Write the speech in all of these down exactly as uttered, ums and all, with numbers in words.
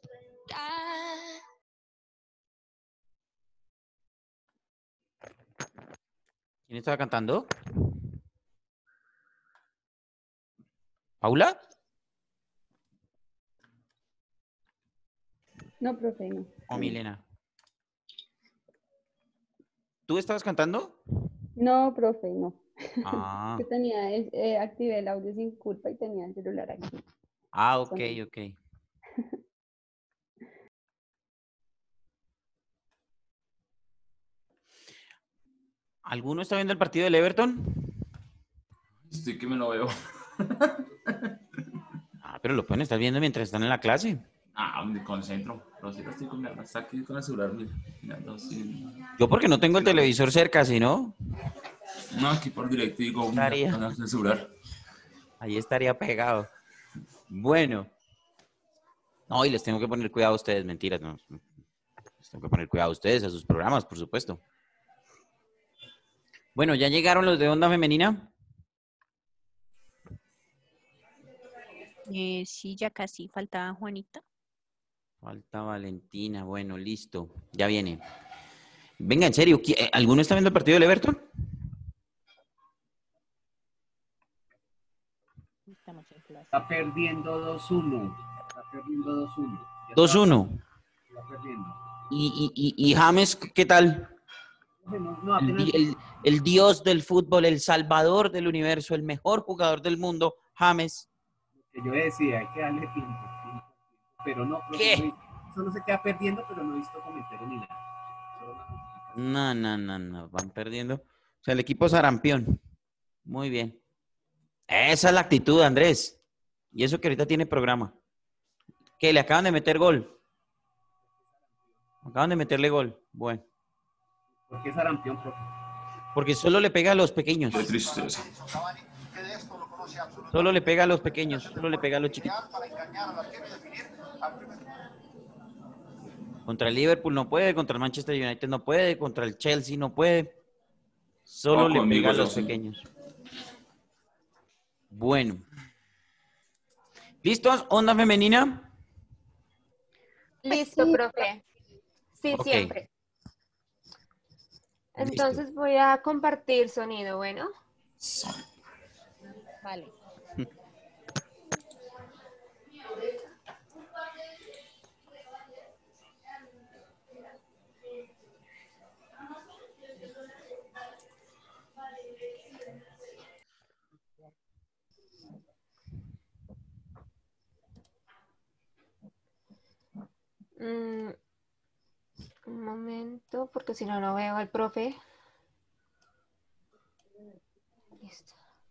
¿Quién estaba cantando? ¿Paula? No, profe, no. ¿O Milena? ¿Tú estabas cantando? No, profe, no. Ah, Que tenía, el- eh, activé el audio sin culpa y tenía el celular aquí. ah, ok, Sonando. ok. ¿Alguno está viendo el partido del Everton? Estoy que me lo veo. Ah, pero lo pueden estar viendo mientras están en la clase. Ah, me concentro. Pero sí, estoy con, está aquí con el celular, mira, mirando así. Yo porque no tengo el televisor cerca, si no, No, aquí por directo digo, mira, Estaría. con el celular. ahí estaría pegado. Bueno. No, y les tengo que poner cuidado a ustedes, mentiras, no. Les tengo que poner cuidado a ustedes, a sus programas, por supuesto. Bueno, ¿ya llegaron los de Onda Femenina? Eh, sí, ya casi faltaba Juanita. Falta Valentina, bueno, listo, ya viene. Venga, en serio, ¿qui- eh, ¿alguno está viendo el partido del Everton? Estamos en clase. Está perdiendo dos uno. Está perdiendo dos uno. Ya dos está- uno. Está perdiendo. ¿Y, y, y, y James, qué tal? No, no, El, apenas- di- el- el dios del fútbol, el salvador del universo, el mejor jugador del mundo, James. que yo decía, hay que darle tiempo. tiempo, Pero no, profe, ¿Qué? no he visto- solo se queda perdiendo, pero no he visto comentarios ni nada. Solo una notificación. No, no, no, no, van perdiendo. O sea, el equipo sarampión. Muy bien. Esa es la actitud, Andrés. Y eso que ahorita tiene programa. ¿Qué? ¿Le acaban de meter gol? Acaban de meterle gol. Bueno. ¿Por qué sarampión, profe? Porque solo le pega a los pequeños. Qué tristeza. Solo le pega a los pequeños. Solo le pega a los chiquitos. Contra el Liverpool no puede. Contra el Manchester United no puede. Contra el Chelsea no puede. Solo No, le conmigo pega a yo los sí. pequeños. Bueno. ¿Listos? ¿Onda femenina? Listo, Sí. profe. Sí, Ok. siempre. Entonces voy a compartir sonido, bueno. Vale. Mm, un momento, porque si no, no veo al profe. Listo.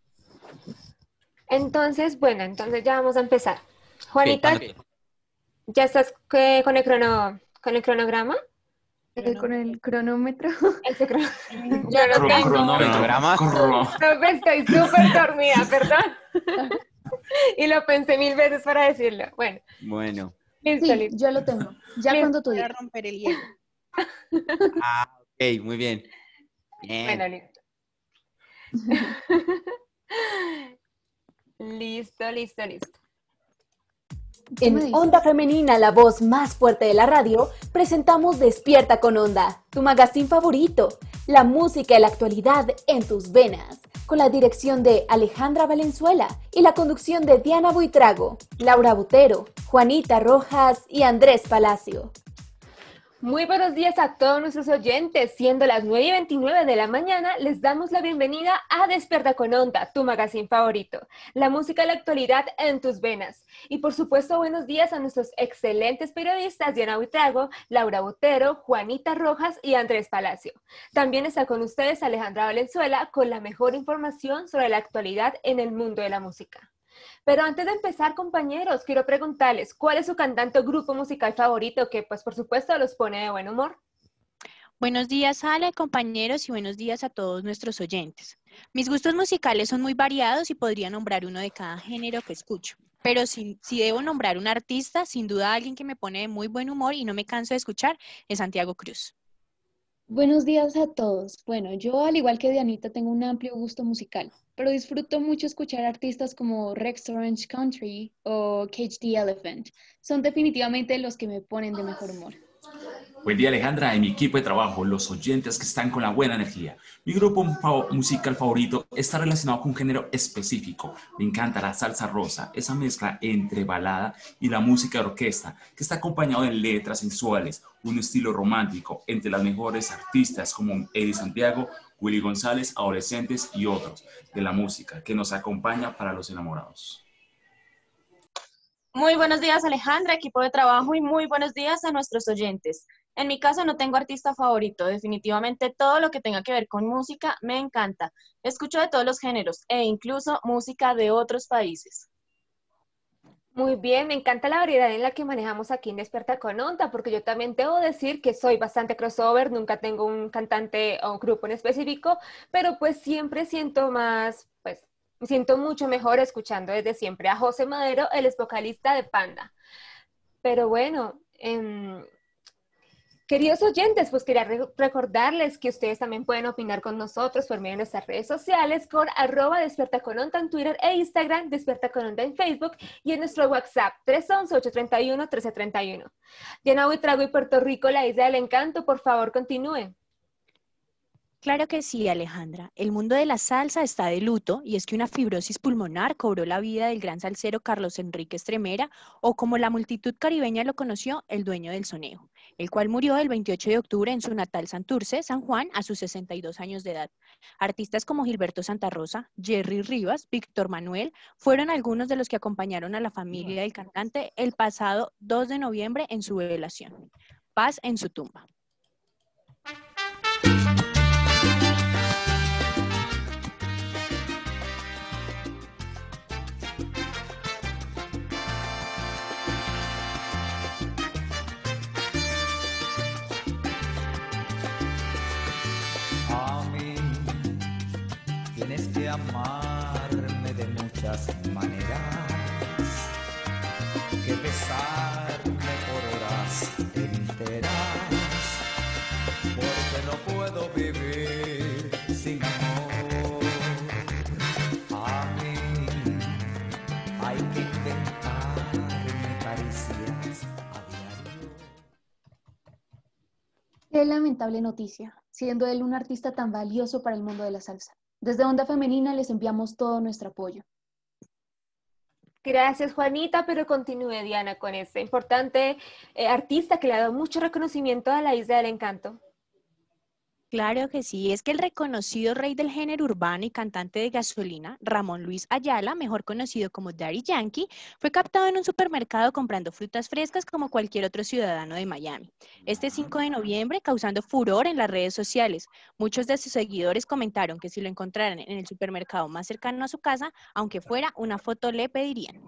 Entonces, bueno, entonces ya vamos a empezar. Juanita, Ok, cuando- ¿ya estás eh, con el crono, con el cronograma? Eh, con el cronómetro. Ese crono- Yo lo Cro- tengo. Cronómetro. Cronograma. Cro- Profe, estoy súper dormida, perdón. Y lo pensé mil veces para decirlo. Bueno, Bueno. listo, Sí, listo. yo lo tengo. Ya Listo. cuando tú Para digas. romper el hielo. Ah, ok, muy bien. Bien. Bueno, listo. Listo, listo, listo. ¿Qué me En dices? Onda Femenina, la voz más fuerte de la radio, presentamos Despierta con Onda, tu magazine favorito, la música y la actualidad en tus venas, con la dirección de Alejandra Valenzuela y la conducción de Diana Buitrago, Laura Botero, Juanita Rojas y Andrés Palacio. Muy buenos días a todos nuestros oyentes. Siendo las nueve y veintinueve de la mañana, les damos la bienvenida a Despierta con Onda, tu magazine favorito. La música y la actualidad en tus venas. Y por supuesto, buenos días a nuestros excelentes periodistas Diana Buitrago, Laura Botero, Juanita Rojas y Andrés Palacio. También está con ustedes Alejandra Valenzuela con la mejor información sobre la actualidad en el mundo de la música. Pero antes de empezar, compañeros, quiero preguntarles, ¿cuál es su cantante o grupo musical favorito que, pues, por supuesto, los pone de buen humor? Buenos días, Ale, compañeros, y buenos días a todos nuestros oyentes. Mis gustos musicales son muy variados y podría nombrar uno de cada género que escucho. Pero si, si debo nombrar un artista, sin duda alguien que me pone de muy buen humor y no me canso de escuchar, es Santiago Cruz. Buenos días a todos. Bueno, yo al igual que Dianita tengo un amplio gusto musical, pero disfruto mucho escuchar artistas como Rex Orange Country o Cage the Elephant. Son definitivamente los que me ponen de mejor humor. Buen día, Alejandra, y mi equipo de trabajo, los oyentes que están con la buena energía. Mi grupo fav- musical favorito está relacionado con un género específico. Me encanta la salsa rosa, esa mezcla entre balada y la música de orquesta, que está acompañado de letras sensuales, un estilo romántico, entre las mejores artistas como Eddie Santiago, Willy González, Adolescentes y otros de la música, que nos acompaña para los enamorados. Muy buenos días, Alejandra, equipo de trabajo, y muy buenos días a nuestros oyentes. En mi caso no tengo artista favorito, definitivamente todo lo que tenga que ver con música me encanta. Escucho de todos los géneros e incluso música de otros países. Muy bien, me encanta la variedad en la que manejamos aquí en Despierta con Onda, porque yo también debo decir que soy bastante crossover, nunca tengo un cantante o un grupo en específico, pero pues siempre siento más, pues me siento mucho mejor escuchando desde siempre a José Madero, el ex vocalista de Panda. Pero bueno, em, queridos oyentes, pues quería re- recordarles que ustedes también pueden opinar con nosotros por medio de nuestras redes sociales con arroba Despierta con Onda en Twitter e Instagram, Despierta con Onda en Facebook y en nuestro WhatsApp tres once, ocho tres uno, uno tres tres uno. Diana Buitrago y Puerto Rico, la isla del encanto, por favor continúe. Claro que sí, Alejandra. El mundo de la salsa está de luto y es que una fibrosis pulmonar cobró la vida del gran salsero Carlos Enrique Estremera, o como la multitud caribeña lo conoció, el dueño del soneo, el cual murió el veintiocho de octubre en su natal Santurce, San Juan, a sus sesenta y dos años de edad. Artistas como Gilberto Santa Rosa, Jerry Rivas, Víctor Manuel, fueron algunos de los que acompañaron a la familia del cantante el pasado dos de noviembre en su velación. Paz en su tumba. A mí tienes que amarme de muchas maneras, que besarme por horas enteras, porque no puedo vivir sin amor. A mí hay que inventarme caricias a diario. Qué lamentable noticia, siendo él un artista tan valioso para el mundo de la salsa. Desde Onda Femenina les enviamos todo nuestro apoyo. Gracias, Juanita, pero continúe, Diana, con este importante eh, artista que le ha dado mucho reconocimiento a la isla del encanto. Claro que sí, es que el reconocido rey del género urbano y cantante de gasolina, Ramón Luis Ayala, mejor conocido como Daddy Yankee, fue captado en un supermercado comprando frutas frescas como cualquier otro ciudadano de Miami. Este cinco de noviembre, causando furor en las redes sociales. Muchos de sus seguidores comentaron que si lo encontraran en el supermercado más cercano a su casa, aunque fuera una foto, le pedirían.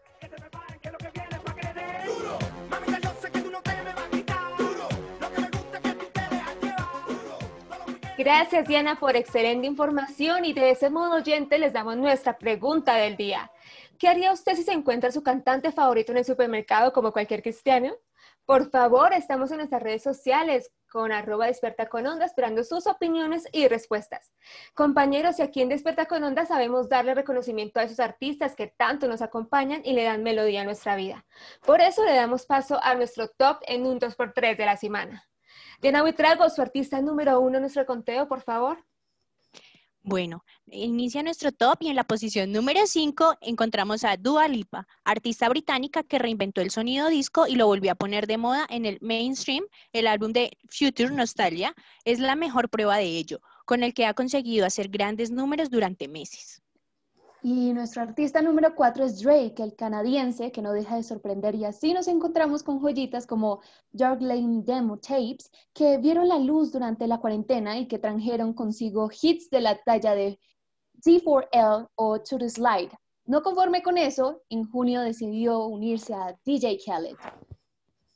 Gracias, Diana, por excelente información, y de ese modo, oyente, les damos nuestra pregunta del día. ¿Qué haría usted si se encuentra su cantante favorito en el supermercado como cualquier cristiano? Por favor, estamos en nuestras redes sociales con arroba Despierta con Onda esperando sus opiniones y respuestas. Compañeros, y aquí en Despierta con Onda sabemos darle reconocimiento a esos artistas que tanto nos acompañan y le dan melodía a nuestra vida. Por eso le damos paso a nuestro top en un dos por tres de la semana. Diana Buitrago, su artista número uno en nuestro conteo, por favor. Bueno, inicia nuestro top y en la posición número cinco encontramos a Dua Lipa, artista británica que reinventó el sonido disco y lo volvió a poner de moda en el mainstream. El álbum de Future Nostalgia es la mejor prueba de ello, con el que ha conseguido hacer grandes números durante meses. Y nuestro artista número cuatro es Drake, el canadiense, que no deja de sorprender, y así nos encontramos con joyitas como Dark Lane Demo Tapes, que vieron la luz durante la cuarentena y que trajeron consigo hits de la talla de D cuatro L o To The Slide. No conforme con eso, en junio decidió unirse a D J Khaled.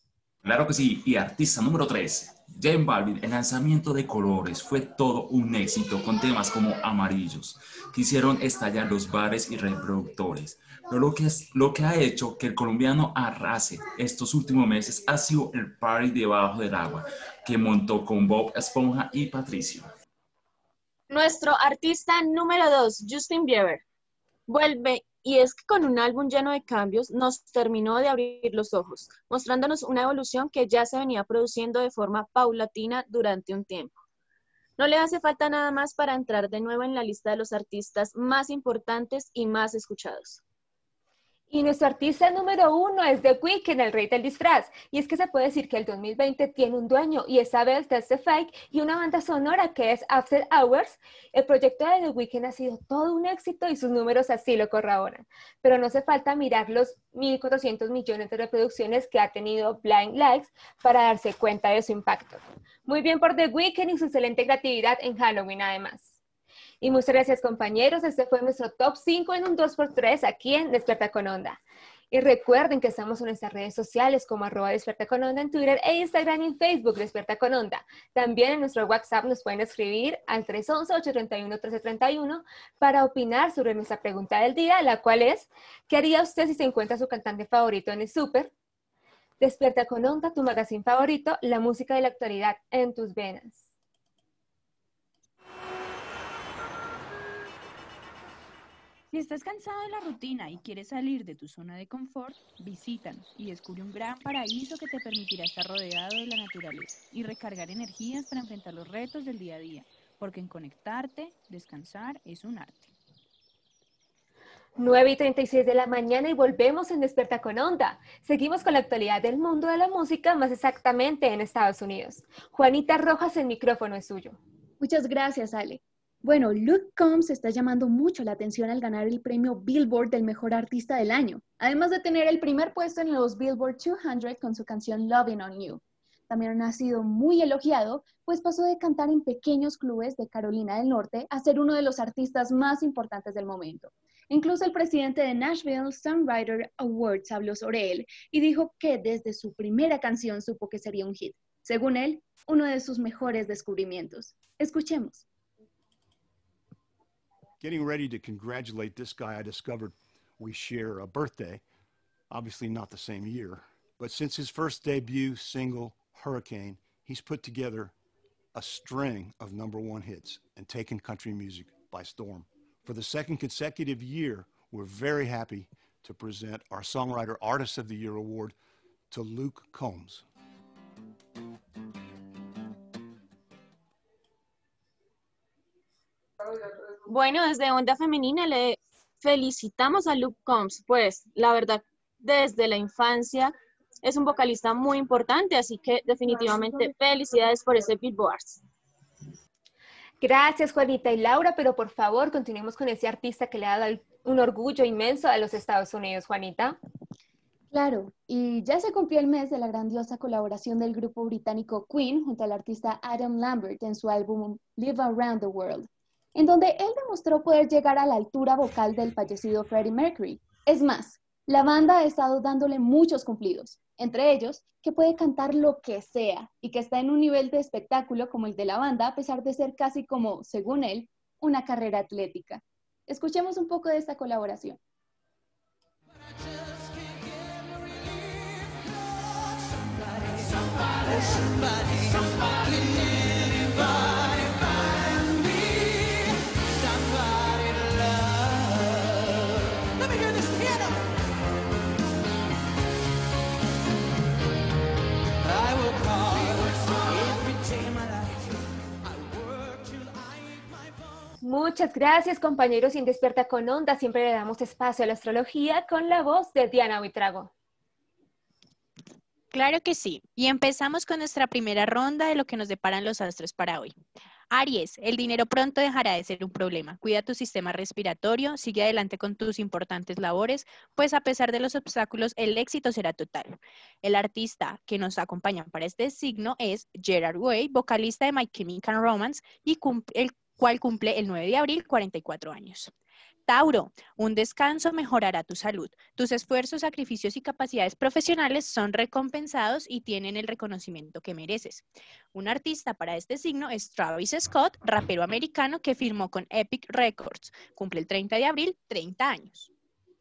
Claro que sí. Y artista número tres, J Balvin. El lanzamiento de Colores fue todo un éxito con temas como Amarillos, que hicieron estallar los bares y reproductores. Pero lo que, es, lo que ha hecho que el colombiano arrase estos últimos meses ha sido el party debajo del agua, que montó con Bob Esponja y Patricio. Nuestro artista número dos, Justin Bieber, vuelve y es que con un álbum lleno de cambios nos terminó de abrir los ojos, mostrándonos una evolución que ya se venía produciendo de forma paulatina durante un tiempo. No le hace falta nada más para entrar de nuevo en la lista de los artistas más importantes y más escuchados. Y nuestro artista número uno es The Weeknd, el rey del disfraz. Y es que se puede decir que el dos mil veinte tiene un dueño y es Abel Tesfaye y una banda sonora que es After Hours. El proyecto de The Weeknd ha sido todo un éxito y sus números así lo corroboran. Pero no hace falta mirar los mil cuatrocientos millones de reproducciones que ha tenido Blind Likes para darse cuenta de su impacto. Muy bien por The Weeknd y su excelente creatividad en Halloween además. Y muchas gracias, compañeros. Este fue nuestro top cinco en un dos por tres aquí en Despierta con Onda. Y recuerden que estamos en nuestras redes sociales como arroba Despierta con Onda en Twitter e Instagram y en Facebook Despierta con Onda. También en nuestro WhatsApp nos pueden escribir al tres once, ocho treinta y uno, trece treinta y uno para opinar sobre nuestra pregunta del día, la cual es, ¿qué haría usted si se encuentra su cantante favorito en el súper? Despierta con Onda, tu magazine favorito, la música de la actualidad en tus venas. Si estás cansado de la rutina y quieres salir de tu zona de confort, visítanos y descubre un gran paraíso que te permitirá estar rodeado de la naturaleza y recargar energías para enfrentar los retos del día a día, porque en conectarte, descansar es un arte. nueve y treinta y seis de la mañana y volvemos en Despierta con Onda. Seguimos con la actualidad del mundo de la música, más exactamente en Estados Unidos. Juanita Rojas, el micrófono es suyo. Muchas gracias, Ale. Bueno, Luke Combs está llamando mucho la atención al ganar el premio Billboard del mejor artista del año, además de tener el primer puesto en los Billboard doscientos con su canción Lovin' on You. También ha sido muy elogiado, pues pasó de cantar en pequeños clubes de Carolina del Norte a ser uno de los artistas más importantes del momento. Incluso el presidente de Nashville Songwriter Awards habló sobre él y dijo que desde su primera canción supo que sería un hit. Según él, uno de sus mejores descubrimientos. Escuchemos. Getting ready to congratulate this guy I discovered we share a birthday, obviously not the same year, but since his first debut single, Hurricane, he's put together a string of number one hits and taken country music by storm. For the second consecutive year, we're very happy to present our Songwriter Artist of the Year award to Luke Combs. Bueno, desde Onda Femenina le felicitamos a Luke Combs, pues la verdad, desde la infancia es un vocalista muy importante, así que definitivamente felicidades por ese Billboard. Gracias, Juanita y Laura, pero por favor continuemos con ese artista que le ha dado un orgullo inmenso a los Estados Unidos, Juanita. Claro, y ya se cumplió el mes de la grandiosa colaboración del grupo británico Queen junto al artista Adam Lambert en su álbum Live Around the World, en donde él demostró poder llegar a la altura vocal del fallecido Freddie Mercury. Es más, la banda ha estado dándole muchos cumplidos, entre ellos que puede cantar lo que sea y que está en un nivel de espectáculo como el de la banda, a pesar de ser casi como, según él, una carrera atlética. Escuchemos un poco de esta colaboración. Somebody, somebody, somebody, anybody find me, somebody to love. Let me hear this piano. I will call every day of my life. I work till I eat my bones. Muchas gracias, compañeros. Y en Despierta con Onda siempre le damos espacio a la astrología con la voz de Diana Buitrago. Claro que sí. Y empezamos con nuestra primera ronda de lo que nos deparan los astros para hoy. Aries, el dinero pronto dejará de ser un problema. Cuida tu sistema respiratorio, sigue adelante con tus importantes labores, pues a pesar de los obstáculos, el éxito será total. El artista que nos acompaña para este signo es Gerard Way, vocalista de My Chemical Romance, y cumple, el cual cumple el nueve de abril, cuarenta y cuatro años. Tauro, un descanso mejorará tu salud. Tus esfuerzos, sacrificios y capacidades profesionales son recompensados y tienen el reconocimiento que mereces. Un artista para este signo es Travis Scott, rapero americano que firmó con Epic Records. Cumple el treinta de abril, treinta años.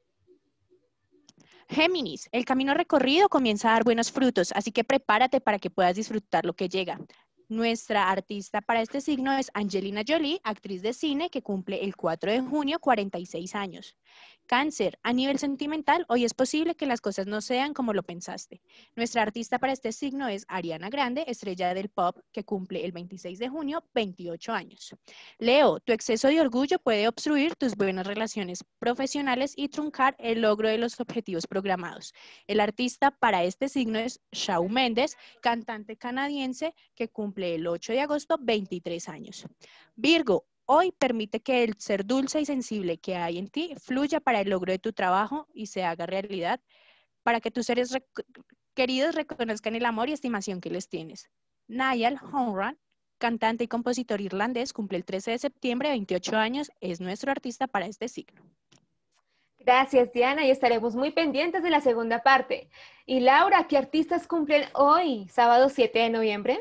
Géminis, el camino recorrido comienza a dar buenos frutos, así que prepárate para que puedas disfrutar lo que llega. Nuestra artista para este signo es Angelina Jolie, actriz de cine que cumple el cuatro de junio, cuarenta y seis años. Cáncer, a nivel sentimental, hoy es posible que las cosas no sean como lo pensaste. Nuestra artista para este signo es Ariana Grande, estrella del pop, que cumple el veintiséis de junio, veintiocho años. Leo, tu exceso de orgullo puede obstruir tus buenas relaciones profesionales y truncar el logro de los objetivos programados. El artista para este signo es Shawn Mendes, cantante canadiense que cumple el ocho de agosto, veintitrés años. Virgo, hoy permite que el ser dulce y sensible que hay en ti fluya para el logro de tu trabajo y se haga realidad, para que tus seres rec queridos reconozcan el amor y estimación que les tienes. Niall Horan, cantante y compositor irlandés, cumple el trece de septiembre, veintiocho años, es nuestro artista para este signo. Gracias, Diana, y estaremos muy pendientes de la segunda parte. Y Laura, ¿qué artistas cumplen hoy, sábado siete de noviembre?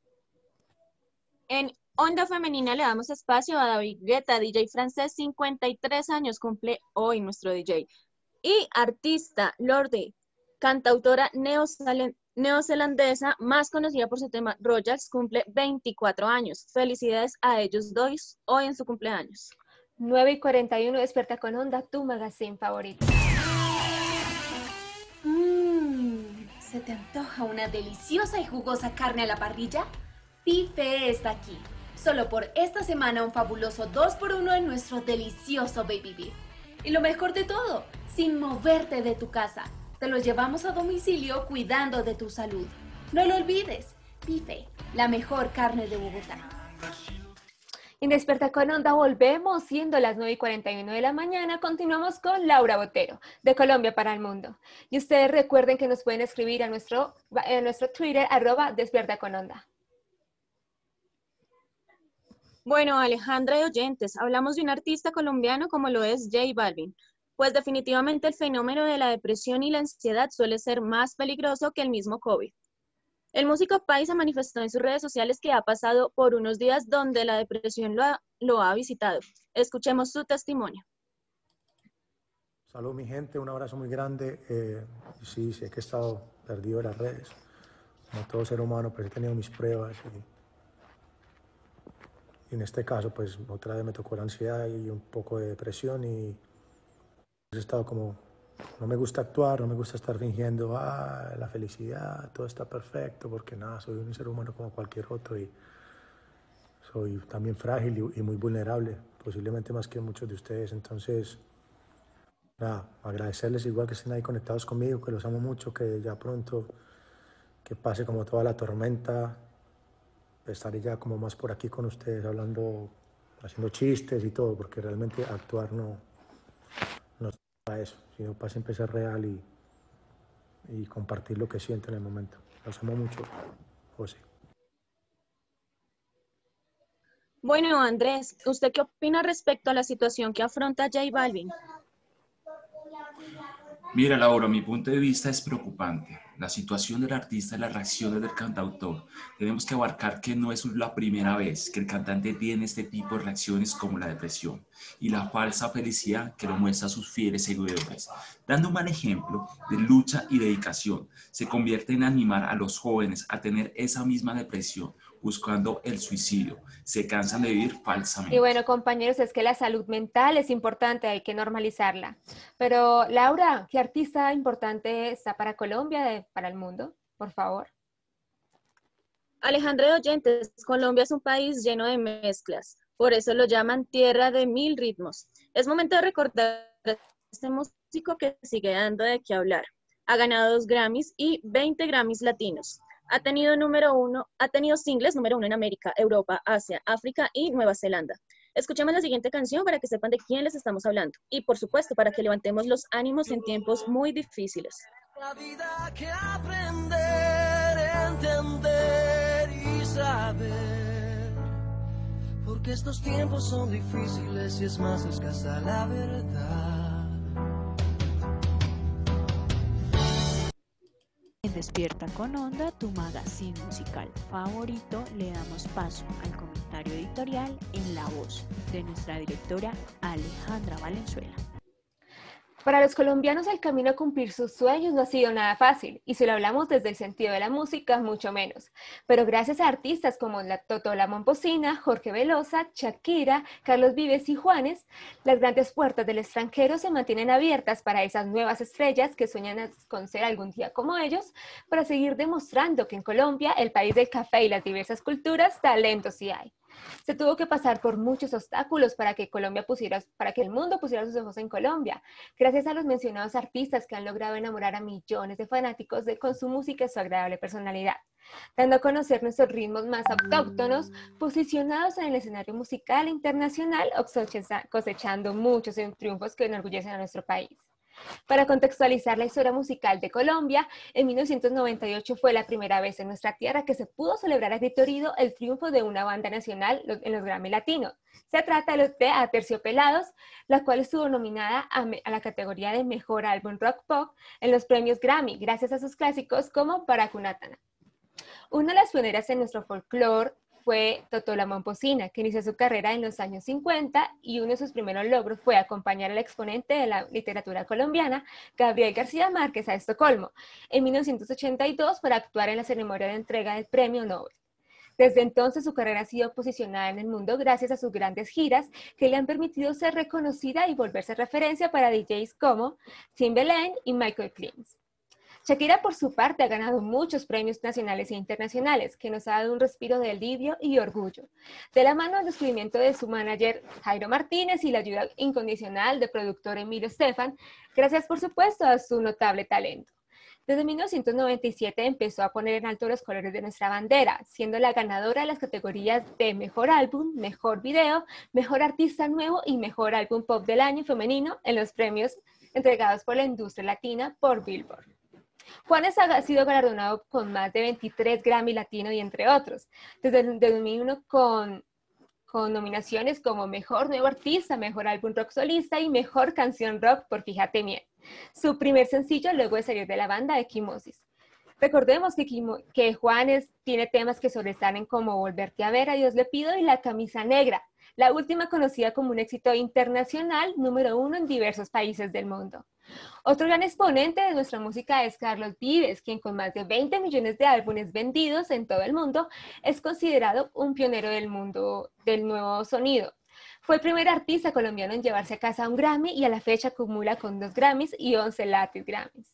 En Onda Femenina le damos espacio a David Guetta, D J francés, cincuenta y tres años, cumple hoy nuestro D J. Y artista, Lorde, cantautora neozelandesa, más conocida por su tema Royals, cumple veinticuatro años. Felicidades a ellos dos hoy en su cumpleaños. nueve y cuarenta y uno, Despierta con Onda, tu magazine favorito. Mmm, ¿se te antoja una deliciosa y jugosa carne a la parrilla? Bife está aquí. Solo por esta semana un fabuloso dos por uno en nuestro delicioso Baby Beef. Y lo mejor de todo, sin moverte de tu casa. Te lo llevamos a domicilio cuidando de tu salud. No lo olvides, Bife, la mejor carne de Bogotá. En Despierta con Onda volvemos, siendo las nueve y cuarenta y uno de la mañana, continuamos con Laura Botero, de Colombia para el Mundo. Y ustedes recuerden que nos pueden escribir a nuestro, a nuestro Twitter, arroba Despierta con Onda. Bueno, Alejandra y oyentes, hablamos de un artista colombiano como lo es J Balvin, pues definitivamente el fenómeno de la depresión y la ansiedad suele ser más peligroso que el mismo COVID. El músico paisa manifestó en sus redes sociales que ha pasado por unos días donde la depresión lo ha, lo ha visitado. Escuchemos su testimonio. Salud mi gente, un abrazo muy grande. Eh, sí, sé que he estado perdido en las redes, como todo ser humano, pero he tenido mis pruebas. Y... En este caso, pues otra vez me tocó la ansiedad y un poco de depresión y he estado como, no me gusta actuar, no me gusta estar fingiendo, ah, la felicidad, todo está perfecto, porque nada, soy un ser humano como cualquier otro y soy también frágil y, y muy vulnerable, posiblemente más que muchos de ustedes. Entonces, nada, agradecerles igual que estén ahí conectados conmigo, que los amo mucho, que ya pronto, que pase como toda la tormenta, estaré ya como más por aquí con ustedes hablando, haciendo chistes y todo, porque realmente actuar no, no es para eso, sino para siempre ser real y, y compartir lo que siento en el momento. Los amo mucho, José. Bueno, Andrés, ¿usted qué opina respecto a la situación que afronta J Balvin? Mira, Laura, mi punto de vista es preocupante. La situación del artista y las reacciones del cantautor. Tenemos que abarcar que no es la primera vez que el cantante tiene este tipo de reacciones como la depresión y la falsa felicidad que lo muestra a sus fieles seguidores. Dando un mal ejemplo de lucha y dedicación, se convierte en animar a los jóvenes a tener esa misma depresión, buscando el suicidio. Se cansan de vivir falsamente. Y bueno, compañeros, es que la salud mental es importante, hay que normalizarla. Pero, Laura, ¿qué artista importante está para Colombia, de, para el mundo? Por favor. Alejandra de oyentes, Colombia es un país lleno de mezclas. Por eso lo llaman tierra de mil ritmos. Es momento de recordar a este músico que sigue dando de qué hablar. Ha ganado dos Grammys y veinte Grammys latinos. Ha tenido número uno, ha tenido singles número uno en América, Europa, Asia, África y Nueva Zelanda. Escuchemos la siguiente canción para que sepan de quién les estamos hablando. Y por supuesto, para que levantemos los ánimos en tiempos muy difíciles. La vida que aprender, entender y saber. Porque porque estos tiempos son difíciles y es más escasa la verdad. En Despierta con Onda, tu magazine musical favorito, le damos paso al comentario editorial en la voz de nuestra directora Alejandra Valenzuela. Para los colombianos el camino a cumplir sus sueños no ha sido nada fácil, y si lo hablamos desde el sentido de la música, mucho menos. Pero gracias a artistas como la Totó la Momposina, Jorge Velosa, Shakira, Carlos Vives y Juanes, las grandes puertas del extranjero se mantienen abiertas para esas nuevas estrellas que sueñan con ser algún día como ellos, para seguir demostrando que en Colombia, el país del café y las diversas culturas, talento sí hay. Se tuvo que pasar por muchos obstáculos para que Colombia pusiera, para que el mundo pusiera sus ojos en Colombia, gracias a los mencionados artistas que han logrado enamorar a millones de fanáticos de, con su música y su agradable personalidad, dando a conocer nuestros ritmos más autóctonos, posicionados en el escenario musical internacional, cosechando muchos triunfos que enorgullecen a nuestro país. Para contextualizar la historia musical de Colombia, en mil novecientos noventa y ocho fue la primera vez en nuestra tierra que se pudo celebrar a grito herido el triunfo de una banda nacional en los Grammy Latinos. Se trata de los de Aterciopelados, la cual estuvo nominada a, a la categoría de Mejor Álbum Rock Pop en los premios Grammy, gracias a sus clásicos como Parakunatana. Una de las pioneras en nuestro folclore fue Totó la Momposina, que inició su carrera en los años cincuenta y uno de sus primeros logros fue acompañar al exponente de la literatura colombiana, Gabriel García Márquez, a Estocolmo, en mil novecientos ochenta y dos para actuar en la ceremonia de entrega del Premio Nobel. Desde entonces su carrera ha sido posicionada en el mundo gracias a sus grandes giras que le han permitido ser reconocida y volverse referencia para D Js como Timbaland y Michael Clims. Shakira, por su parte, ha ganado muchos premios nacionales e internacionales, que nos ha dado un respiro de alivio y orgullo. De la mano del descubrimiento de su manager Jairo Martínez y la ayuda incondicional del productor Emilio Estefan, gracias por supuesto a su notable talento. Desde mil novecientos noventa y siete empezó a poner en alto los colores de nuestra bandera, siendo la ganadora de las categorías de Mejor Álbum, Mejor Video, Mejor Artista Nuevo y Mejor Álbum Pop del Año Femenino en los premios entregados por la industria latina por Billboard. Juanes ha sido galardonado con más de veintitrés Grammy Latino y entre otros, desde el dos mil uno con, con nominaciones como Mejor Nuevo Artista, Mejor Álbum Rock Solista y Mejor Canción Rock por Fíjate Bien, su primer sencillo luego de salir de la banda de Equimosis. Recordemos que, que Juanes tiene temas que sobresalen como Volverte a Ver, A Dios le pido y La Camisa Negra, la última conocida como un éxito internacional número uno en diversos países del mundo. Otro gran exponente de nuestra música es Carlos Vives, quien con más de veinte millones de álbumes vendidos en todo el mundo es considerado un pionero del mundo del nuevo sonido. Fue el primer artista colombiano en llevarse a casa un Grammy y a la fecha acumula con dos Grammys y once Latin Grammys.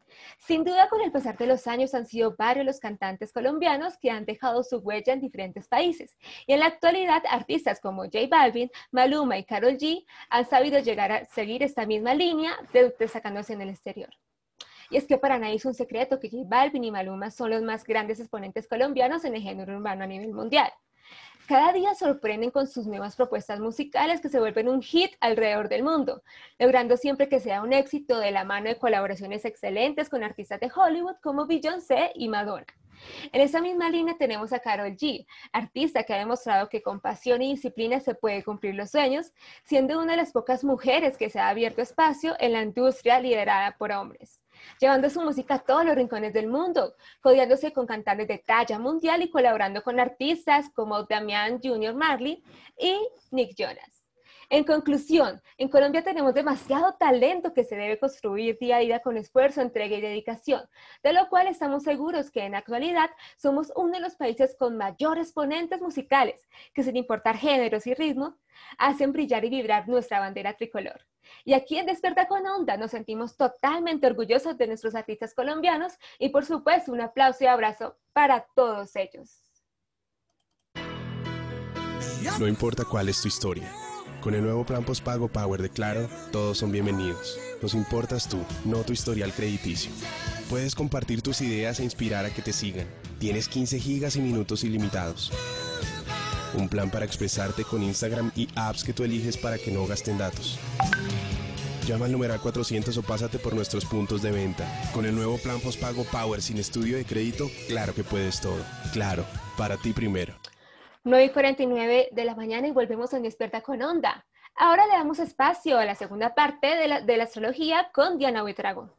Sin duda, con el pasar de los años han sido varios los cantantes colombianos que han dejado su huella en diferentes países. Y en la actualidad, artistas como J Balvin, Maluma y Karol G han sabido llegar a seguir esta misma línea, destacándose en el exterior. Y es que para nadie es un secreto que J Balvin y Maluma son los más grandes exponentes colombianos en el género urbano a nivel mundial. Cada día sorprenden con sus nuevas propuestas musicales que se vuelven un hit alrededor del mundo, logrando siempre que sea un éxito de la mano de colaboraciones excelentes con artistas de Hollywood como Beyoncé y Madonna. En esa misma línea tenemos a Karol G, artista que ha demostrado que con pasión y disciplina se puede cumplir los sueños, siendo una de las pocas mujeres que se ha abierto espacio en la industria liderada por hombres, llevando su música a todos los rincones del mundo, codeándose con cantantes de talla mundial y colaborando con artistas como Damian junior Marley y Nick Jonas. En conclusión, en Colombia tenemos demasiado talento que se debe construir día a día con esfuerzo, entrega y dedicación, de lo cual estamos seguros que en la actualidad somos uno de los países con mayores exponentes musicales, que sin importar géneros y ritmos, hacen brillar y vibrar nuestra bandera tricolor. Y aquí en Despierta con Onda nos sentimos totalmente orgullosos de nuestros artistas colombianos y por supuesto un aplauso y abrazo para todos ellos. No importa cuál es tu historia. Con el nuevo plan postpago Power de Claro, todos son bienvenidos. Nos importas tú, no tu historial crediticio. Puedes compartir tus ideas e inspirar a que te sigan. Tienes quince gigas y minutos ilimitados. Un plan para expresarte con Instagram y apps que tú eliges para que no gasten datos. Llama al numeral cuatrocientos o pásate por nuestros puntos de venta. Con el nuevo plan postpago Power sin estudio de crédito, claro que puedes todo. Claro, para ti primero. nueve y cuarenta y nueve de la mañana y volvemos en Despierta con Onda. Ahora le damos espacio a la segunda parte de la, de la astrología con Diana Buitrago.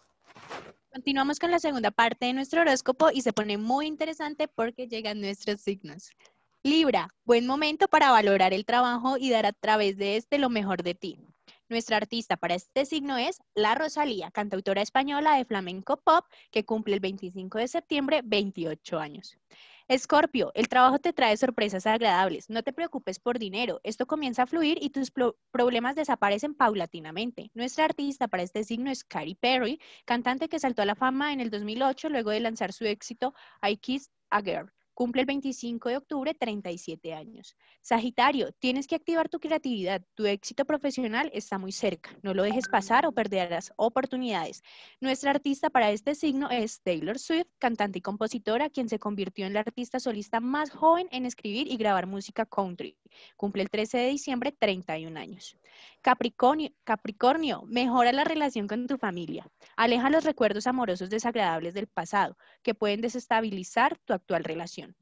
Continuamos con la segunda parte de nuestro horóscopo y se pone muy interesante porque llegan nuestros signos. Libra, buen momento para valorar el trabajo y dar a través de este lo mejor de ti. Nuestra artista para este signo es La Rosalía, cantautora española de flamenco pop que cumple el veinticinco de septiembre veintiocho años. Escorpio, el trabajo te trae sorpresas agradables. No te preocupes por dinero. Esto comienza a fluir y tus problemas desaparecen paulatinamente. Nuestra artista para este signo es Katy Perry, cantante que saltó a la fama en el dos mil ocho luego de lanzar su éxito I Kissed a Girl. Cumple el veinticinco de octubre, treinta y siete años. Sagitario, tienes que activar tu creatividad. Tu éxito profesional está muy cerca. No lo dejes pasar o perderás oportunidades. Nuestra artista para este signo es Taylor Swift, cantante y compositora, quien se convirtió en la artista solista más joven en escribir y grabar música country. Cumple el trece de diciembre, treinta y un años. Capricornio, Capricornio, mejora la relación con tu familia. Aleja los recuerdos amorosos desagradables del pasado, que pueden desestabilizar tu actual relación.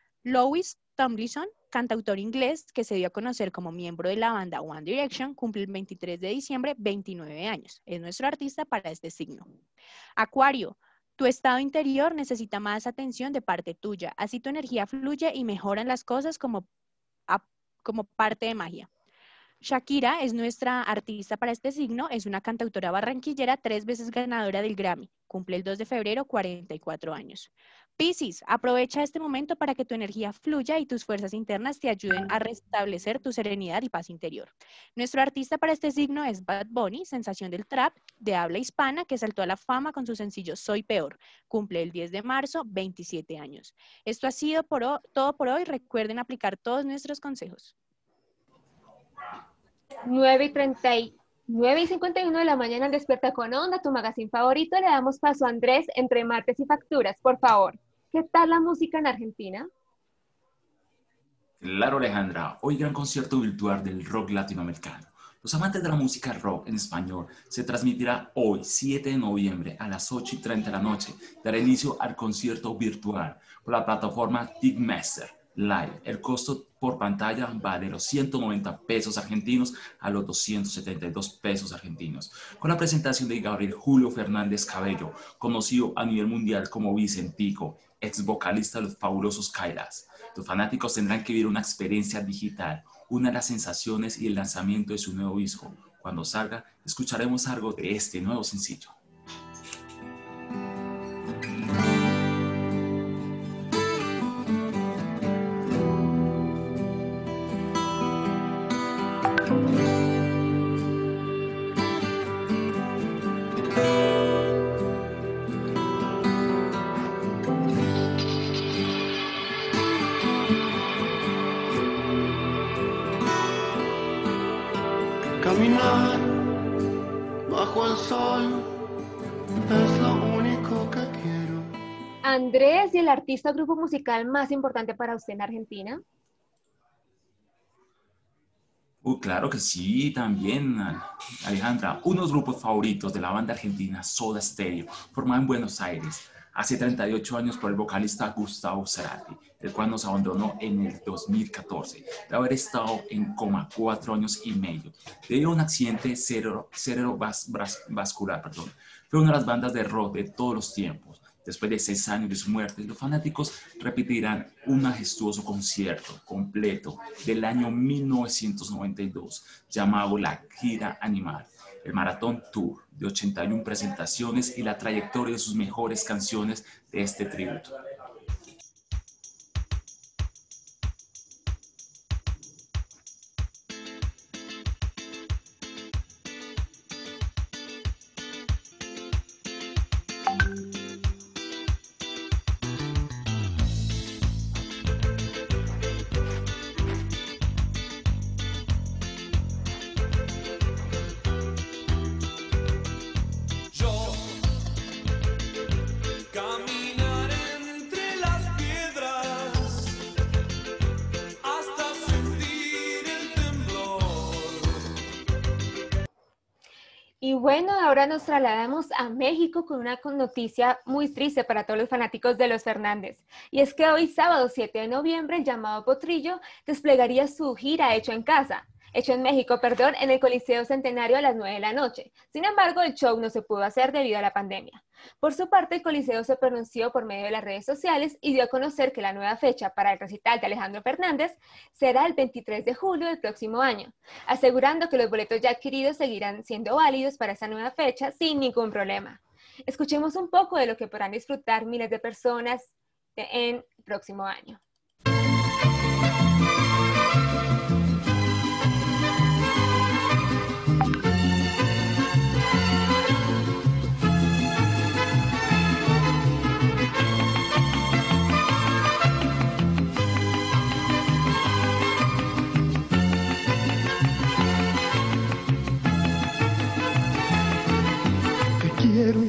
Louis Tomlinson, cantautor inglés que se dio a conocer como miembro de la banda One Direction, cumple el veintitrés de diciembre, veintinueve años. Es nuestro artista para este signo. Acuario, tu estado interior necesita más atención de parte tuya. Así tu energía fluye y mejoran las cosas como, a, como parte de magia. Shakira es nuestra artista para este signo, es una cantautora barranquillera, tres veces ganadora del Grammy. Cumple el dos de febrero, cuarenta y cuatro años. Piscis, aprovecha este momento para que tu energía fluya y tus fuerzas internas te ayuden a restablecer tu serenidad y paz interior. Nuestro artista para este signo es Bad Bunny, sensación del trap de habla hispana que saltó a la fama con su sencillo Soy Peor. Cumple el diez de marzo, veintisiete años. Esto ha sido por ho- todo por hoy. Recuerden aplicar todos nuestros consejos. nueve y treinta y nueve y cincuenta y uno de la mañana en Despierta con Onda, tu magazine favorito. Le damos paso a Andrés entre martes y facturas. Por favor, ¿qué tal la música en Argentina? Claro, Alejandra, hoy gran concierto virtual del rock latinoamericano. Los amantes de la música rock en español se transmitirá hoy, siete de noviembre, a las ocho y treinta de la noche. Dará inicio al concierto virtual por la plataforma Ticketmaster Live. El costo por pantalla va de los ciento noventa pesos argentinos a los doscientos setenta y dos pesos argentinos, con la presentación de Gabriel Julio Fernández Cabello, conocido a nivel mundial como Vicentico, ex vocalista de los fabulosos Kairas. Los fanáticos tendrán que vivir una experiencia digital, una de las sensaciones y el lanzamiento de su nuevo disco. Cuando salga, escucharemos algo de este nuevo sencillo. Caminar bajo el sol es lo único que quiero. Andrés, ¿y el artista o grupo musical más importante para usted en Argentina? Uh, claro que sí, también, Alejandra. Unos grupos favoritos de la banda argentina Soda Stereo, formada en Buenos Aires hace treinta y ocho años por el vocalista Gustavo Cerati, el cual nos abandonó en el dos mil catorce, de haber estado en coma cuatro años y medio, debido a un accidente cerebrovascular. Perdón. Fue una de las bandas de rock de todos los tiempos. Después de seis años de su muerte, los fanáticos repetirán un majestuoso concierto completo del año mil novecientos noventa y dos, llamado La Gira Animal, el Maratón Tour de ochenta y una presentaciones y la trayectoria de sus mejores canciones de este tributo. Yo caminar en Y bueno, ahora nos trasladamos a México con una noticia muy triste para todos los fanáticos de los Fernández. Y es que hoy, sábado siete de noviembre, el llamado Potrillo desplegaría su gira Hecho en Casa. Hecho en México, perdón, en el Coliseo Centenario a las nueve de la noche. Sin embargo, el show no se pudo hacer debido a la pandemia. Por su parte, el Coliseo se pronunció por medio de las redes sociales y dio a conocer que la nueva fecha para el recital de Alejandro Fernández será el veintitrés de julio del próximo año, asegurando que los boletos ya adquiridos seguirán siendo válidos para esa nueva fecha sin ningún problema. Escuchemos un poco de lo que podrán disfrutar miles de personas en el próximo año. Quiero,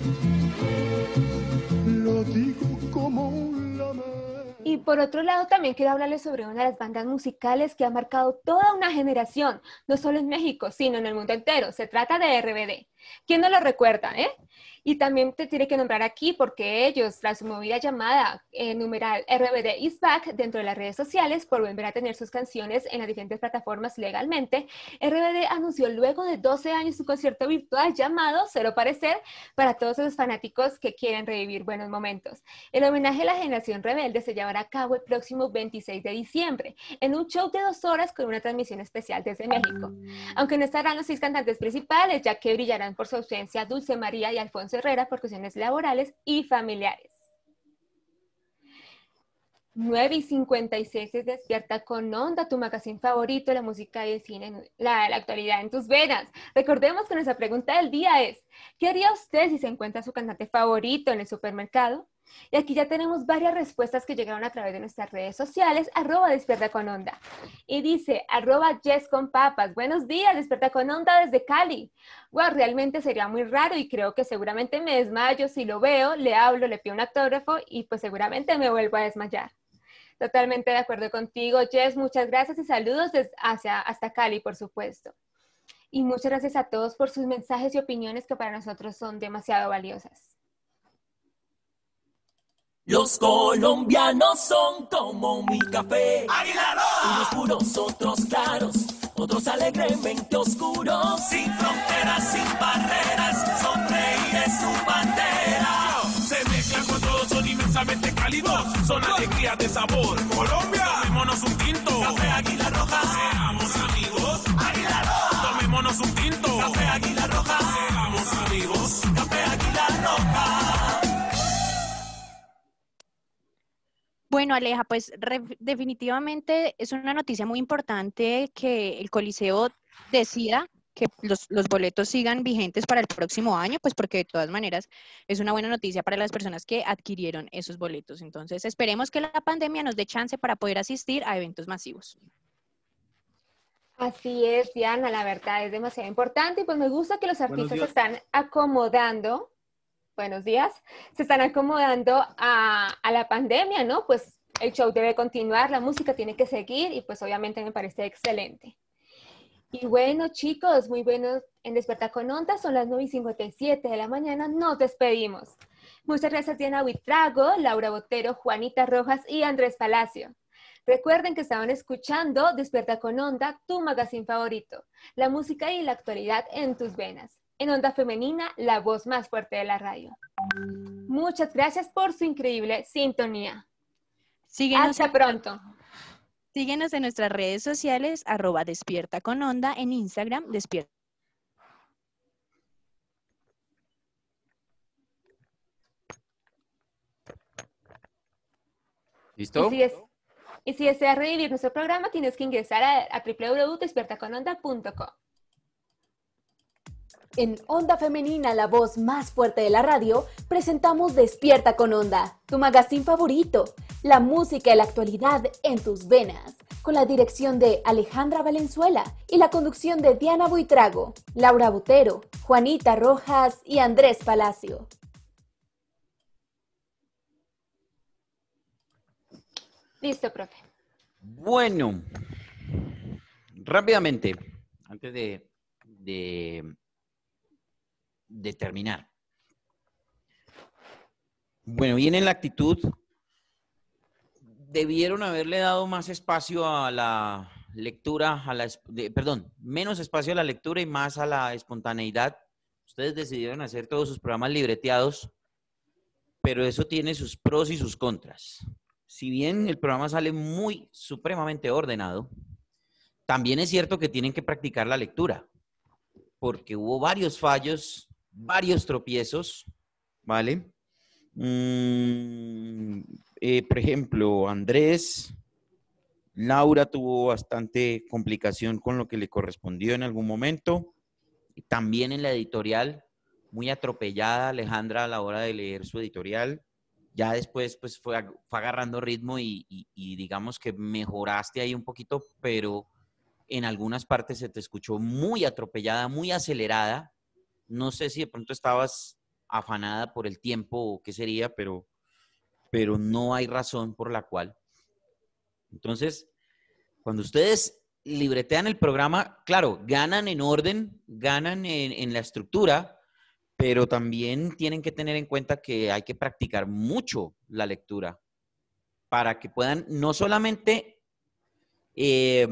lo digo como un lamento. Y por otro lado, también quiero hablarles sobre una de las bandas musicales que ha marcado toda una generación, no solo en México, sino en el mundo entero. Se trata de R B D. ¿Quién no lo recuerda, eh? Y también te tiene que nombrar aquí porque ellos, tras su movida llamada eh, numeral R B D is back dentro de las redes sociales por volver a tener sus canciones en las diferentes plataformas legalmente, R B D anunció luego de doce años su concierto virtual llamado Cero Parecer para todos esos fanáticos que quieren revivir buenos momentos. El homenaje a la generación rebelde se llevará a cabo el próximo veintiséis de diciembre en un show de dos horas con una transmisión especial desde México. Aunque no estarán los seis cantantes principales, ya que brillarán por su ausencia Dulce María y Alfonso Herrera por cuestiones laborales y familiares. nueve y cincuenta y seis es Despierta con Onda, tu magazine favorito, la música y el cine, la, la actualidad en tus venas. Recordemos que nuestra pregunta del día es, ¿qué haría usted si se encuentra su cantante favorito en el supermercado? Y aquí ya tenemos varias respuestas que llegaron a través de nuestras redes sociales, arroba Despierta con Onda. Y dice, arroba Yes con Papas, buenos días, Despierta con Onda desde Cali. Wow, realmente sería muy raro y creo que seguramente me desmayo si lo veo, le hablo, le pido un autógrafo y pues seguramente me vuelvo a desmayar. Totalmente de acuerdo contigo, Jess, muchas gracias y saludos desde hacia, hasta Cali, por supuesto. Y muchas gracias a todos por sus mensajes y opiniones que para nosotros son demasiado valiosas. Los colombianos son como mi café, Águila Roja. Unos puros, otros claros, otros alegremente oscuros. Sin fronteras, sin barreras, sonreír es su bandera. Se mezclan con todos, son inmensamente cálidos, son alegría de sabor. Colombia, tomémonos un tinto, café Águila Roja. Seamos amigos, Águila Roja. Tomémonos un tinto, café Águila Roja. Seamos amigos, café Águila Roja. Bueno, Aleja, pues re, definitivamente es una noticia muy importante que el Coliseo decida que los, los boletos sigan vigentes para el próximo año, pues porque de todas maneras es una buena noticia para las personas que adquirieron esos boletos. Entonces esperemos que la pandemia nos dé chance para poder asistir a eventos masivos. Así es, Diana, la verdad es demasiado importante y pues me gusta que los artistas se están acomodando. Buenos días. Se están acomodando a, a la pandemia, ¿no? Pues el show debe continuar, la música tiene que seguir y pues obviamente me parece excelente. Y bueno, chicos, muy buenos en Despertar con Onda, son las nueve y cincuenta y siete de la mañana, nos despedimos. Muchas gracias Diana Buitrago, Laura Botero, Juanita Rojas y Andrés Palacio. Recuerden que estaban escuchando Despierta con Onda, tu magazine favorito, la música y la actualidad en tus venas. En Onda Femenina, la voz más fuerte de la radio. Muchas gracias por su increíble sintonía. Síguenos Hasta pronto. Síguenos en nuestras redes sociales, arroba Despierta con Onda, en Instagram, Despierta. ¿Listo? Y si, es, y si deseas revivir nuestro programa, tienes que ingresar a, a w w w punto despierta con onda punto com. En Onda Femenina, la voz más fuerte de la radio, presentamos Despierta con Onda, tu magazine favorito, la música y la actualidad en tus venas, con la dirección de Alejandra Valenzuela y la conducción de Diana Buitrago, Laura Botero, Juanita Rojas y Andrés Palacio. Listo, profe. Bueno, rápidamente, antes de... de determinar. Bueno, viene la actitud. Debieron haberle dado más espacio a la lectura, a la, de, perdón, menos espacio a la lectura y más a la espontaneidad. Ustedes decidieron hacer todos sus programas libreteados, pero eso tiene sus pros y sus contras. Si bien el programa sale muy supremamente ordenado, también es cierto que tienen que practicar la lectura, porque hubo varios fallos, varios tropiezos, ¿vale? Mm, eh, por ejemplo, Andrés, Laura tuvo bastante complicación con lo que le correspondió en algún momento. También en la editorial, muy atropellada Alejandra a la hora de leer su editorial. Ya después pues fue, fue agarrando ritmo y, y, y digamos que mejoraste ahí un poquito, pero en algunas partes se te escuchó muy atropellada, muy acelerada. No sé si de pronto estabas afanada por el tiempo o qué sería, pero, pero no hay razón por la cual. Entonces, cuando ustedes libretean el programa, claro, ganan en orden, ganan en, en la estructura, pero también tienen que tener en cuenta que hay que practicar mucho la lectura para que puedan no solamente eh,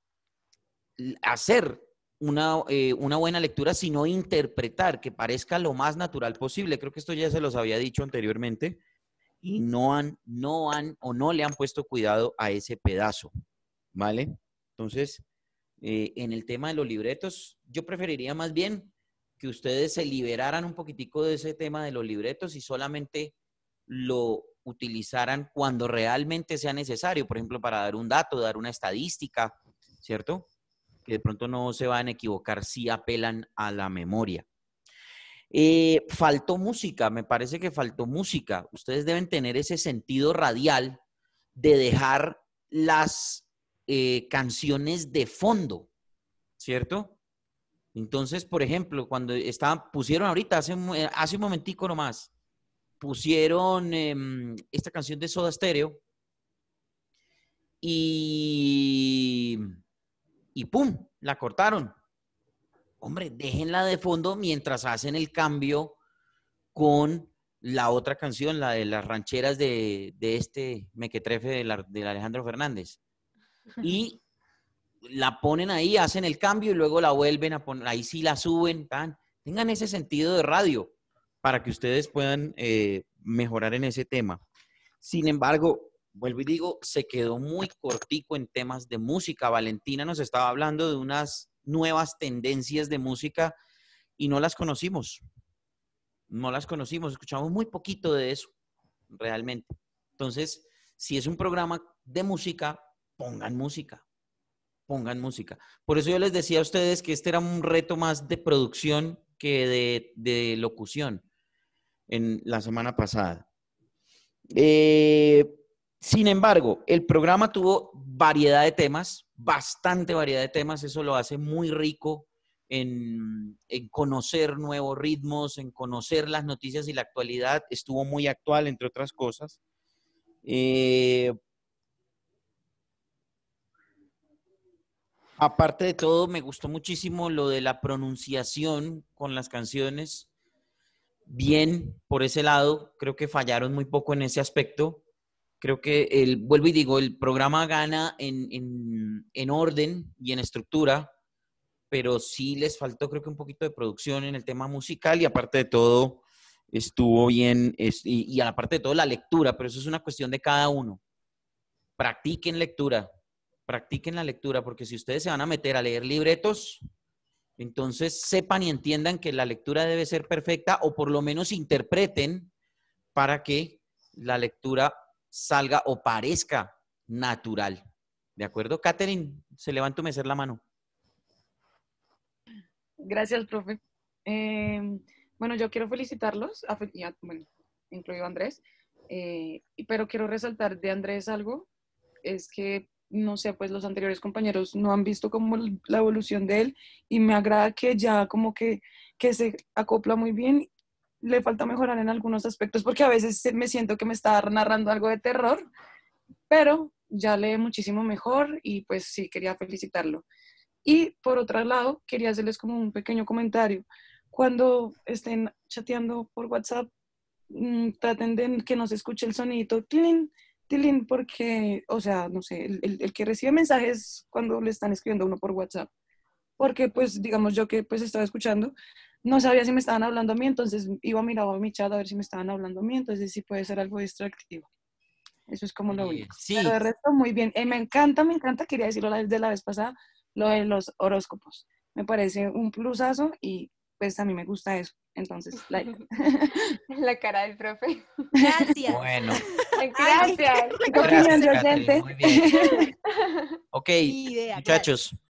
hacer una, eh, una buena lectura, sino interpretar, que parezca lo más natural posible. Creo que esto ya se los había dicho anteriormente y no han, no han o no le han puesto cuidado a ese pedazo, ¿vale? Entonces, eh, en el tema de los libretos, yo preferiría más bien que ustedes se liberaran un poquitico de ese tema de los libretos y solamente lo utilizaran cuando realmente sea necesario, por ejemplo, para dar un dato, dar una estadística, ¿cierto? Que de pronto no se van a equivocar si apelan a la memoria. Eh, faltó música, me parece que faltó música. Ustedes deben tener ese sentido radial de dejar las eh, canciones de fondo, ¿cierto? Entonces, por ejemplo, cuando estaban, pusieron ahorita, hace, hace un momentico nomás, pusieron eh, esta canción de Soda Stereo y, y ¡pum! La cortaron. Hombre, déjenla de fondo mientras hacen el cambio con la otra canción, la de las rancheras de, de este mequetrefe de, la, de Alejandro Fernández. Y la ponen ahí, hacen el cambio y luego la vuelven a poner, ahí sí la suben, tan. Tengan ese sentido de radio para que ustedes puedan eh, mejorar en ese tema. Sin embargo, vuelvo y digo, se quedó muy cortico en temas de música. Valentina nos estaba hablando de unas nuevas tendencias de música y no las conocimos. No las conocimos, escuchamos muy poquito de eso, realmente. Entonces, si es un programa de música, pongan música. Pongan música. Por eso yo les decía a ustedes que este era un reto más de producción que de, de locución en la semana pasada. Eh, sin embargo, el programa tuvo variedad de temas, bastante variedad de temas. Eso lo hace muy rico en, en conocer nuevos ritmos, en conocer las noticias y la actualidad. Estuvo muy actual, entre otras cosas. Eh, Aparte de todo, me gustó muchísimo lo de la pronunciación con las canciones. Bien, por ese lado, creo que fallaron muy poco en ese aspecto. Creo que, el, vuelvo y digo, el programa gana en, en, en orden y en estructura, pero sí les faltó creo que un poquito de producción en el tema musical y aparte de todo, estuvo bien, es, y, y aparte de todo la lectura, pero eso es una cuestión de cada uno. Practiquen lectura. Practiquen la lectura, porque si ustedes se van a meter a leer libretos, entonces sepan y entiendan que la lectura debe ser perfecta o por lo menos interpreten para que la lectura salga o parezca natural. ¿De acuerdo? Catherine, se levanta a mecer la mano. Gracias, profe. Eh, bueno, yo quiero felicitarlos, a, a, bueno, incluido a Andrés, eh, pero quiero resaltar de Andrés algo, es que no sé, pues los anteriores compañeros no han visto como la evolución de él y me agrada que ya como que, que se acopla muy bien. Le falta mejorar en algunos aspectos porque a veces me siento que me está narrando algo de terror, pero ya lee muchísimo mejor y pues sí, quería felicitarlo. Y por otro lado, quería hacerles como un pequeño comentario. cuando estén chateando por WhatsApp, mmm, traten de que no se escuche el sonidito, tilín, tilín, porque, o sea, no sé, el, el, el que recibe mensajes cuando le están escribiendo a uno por WhatsApp, porque pues digamos yo que pues estaba escuchando, no sabía si me estaban hablando a mí, entonces iba a mirar a mi chat a ver si me estaban hablando a mí, entonces sí puede ser algo distractivo. Eso es como lo único. Sí. Pero de resto, muy bien. Eh, me encanta, me encanta, quería decirlo desde la vez pasada, lo de los horóscopos. Me parece un plusazo y pues a mí me gusta eso. Entonces, like. La cara del profe. Gracias. Bueno. Gracias. Gracias, Catherine, muy bien. Ok, Idea, muchachos,